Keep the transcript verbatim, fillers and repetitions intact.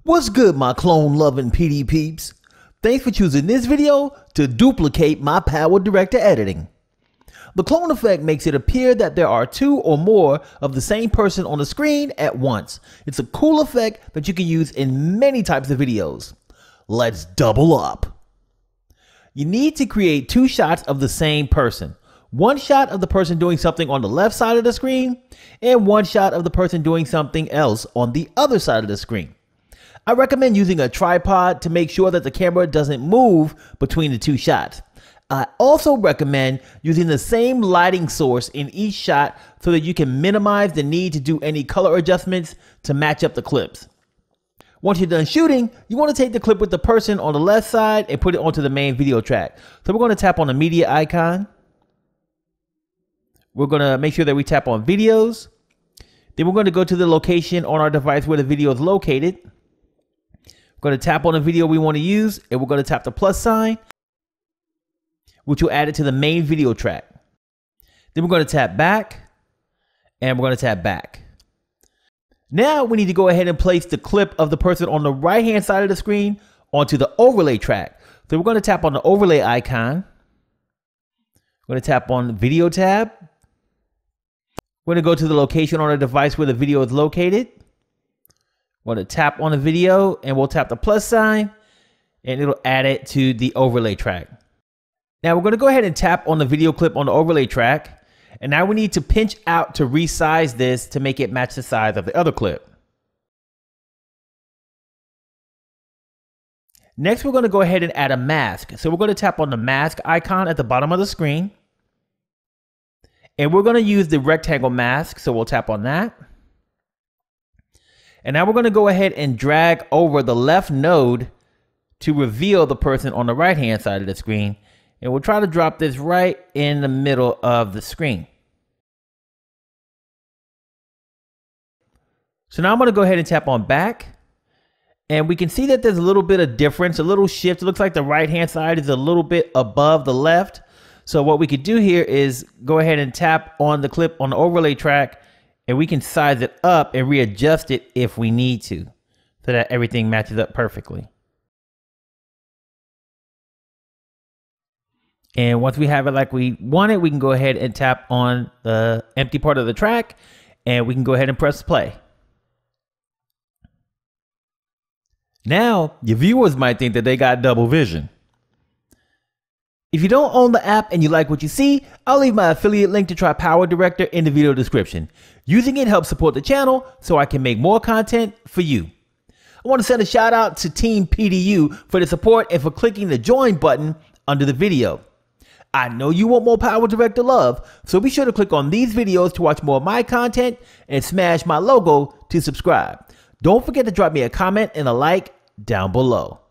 What's good, my clone loving P D peeps? Thanks for choosing this video to duplicate my PowerDirector editing. The clone effect makes it appear that there are two or more of the same person on the screen at once. It's a cool effect that you can use in many types of videos. Let's double up. You need to create two shots of the same person. One shot of the person doing something on the left side of the screen and one shot of the person doing something else on the other side of the screen. I recommend using a tripod to make sure that the camera doesn't move between the two shots. I also recommend using the same lighting source in each shot so that you can minimize the need to do any color adjustments to match up the clips. Once you're done shooting, you want to take the clip with the person on the left side and put it onto the main video track. So we're going to tap on the media icon. We're going to make sure that we tap on videos. Then we're going to go to the location on our device where the video is located. We're going to tap on the video we want to use, and we're going to tap the plus sign, which will add it to the main video track. Then we're going to tap back, and we're going to tap back. Now we need to go ahead and place the clip of the person on the right-hand side of the screen onto the overlay track. So we're going to tap on the overlay icon. We're going to tap on the video tab. We're going to go to the location on the device where the video is located. We're going to tap on the video and we'll tap the plus sign and it'll add it to the overlay track. Now we're going to go ahead and tap on the video clip on the overlay track. And now we need to pinch out to resize this to make it match the size of the other clip. Next, we're going to go ahead and add a mask. So we're going to tap on the mask icon at the bottom of the screen. And we're going to use the rectangle mask. So we'll tap on that. And now we're going to go ahead and drag over the left node to reveal the person on the right hand side of the screen. And we'll try to drop this right in the middle of the screen. So now I'm going to go ahead and tap on back. And we can see that there's a little bit of difference, a little shift. It looks like the right hand side is a little bit above the left. So what we could do here is go ahead and tap on the clip on the overlay track. And we can size it up and readjust it if we need to, so that everything matches up perfectly. And once we have it like we want it, we can go ahead and tap on the empty part of the track and we can go ahead and press play. Now, your viewers might think that they got double vision. If you don't own the app and you like what you see, I'll leave my affiliate link to try PowerDirector in the video description. Using it helps support the channel so I can make more content for you. I want to send a shout out to Team P D U for the support and for clicking the join button under the video. I know you want more PowerDirector love, so be sure to click on these videos to watch more of my content and smash my logo to subscribe. Don't forget to drop me a comment and a like down below.